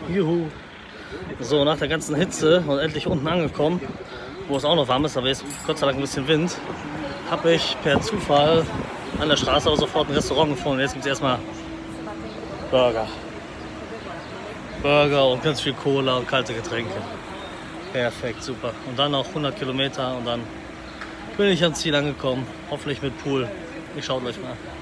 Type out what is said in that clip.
Juhu. So, nach der ganzen Hitze und endlich unten angekommen, wo es auch noch warm ist, aber jetzt Gott sei Dank ein bisschen Wind, habe ich per Zufall an der Straße aber sofort ein Restaurant gefunden. Jetzt gibt es erstmal Burger. Burger und ganz viel Cola und kalte Getränke. Perfekt, super. Und dann noch 100 Kilometer und dann bin ich ans Ziel angekommen. Hoffentlich mit Pool. Ich schaut euch mal.